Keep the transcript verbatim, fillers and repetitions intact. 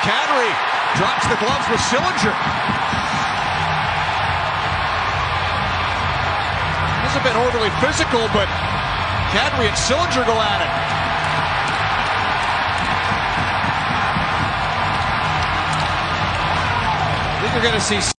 Kadri drops the gloves with Sillinger. Hasn't been overly physical, but Kadri and Sillinger go at it. I think you're going to see